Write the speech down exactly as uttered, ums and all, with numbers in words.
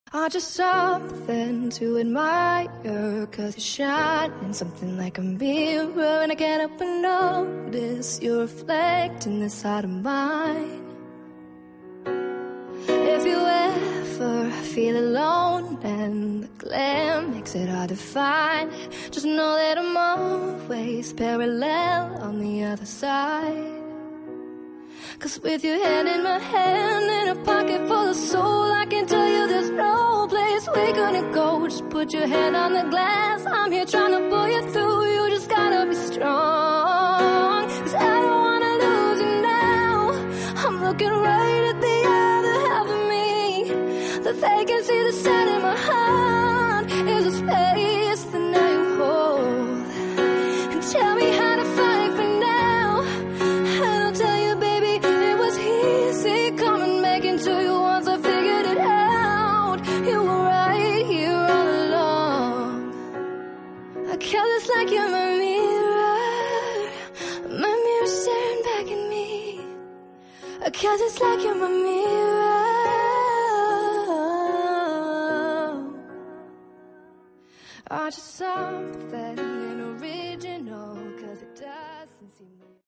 Are just something to admire, 'cause you shine in something like a mirror, and I can't help but notice you reflecting this heart of mine. If you ever feel alone and the glare makes it hard to find, just know that I'm always parallel on the other side. 'Cause with your hand in my hand and a pocket full of soul, I can tell you there's no place we're gonna go. Just put your hand on the glass, I'm here trying to pull you through. You just gotta be strong, 'cause I don't wanna lose you now. I'm looking right at the other half of me. The vacancy that's set in my heart is a space that now you hold. And tell me how to fight for now, and I'll tell you, baby, it was easy coming back into you once I figured it out. You were right here all along. I guess it's like you're my mirror, my mirror staring back at me. I guess it's like you're my mirror. Are just something original, 'cause it doesn't seem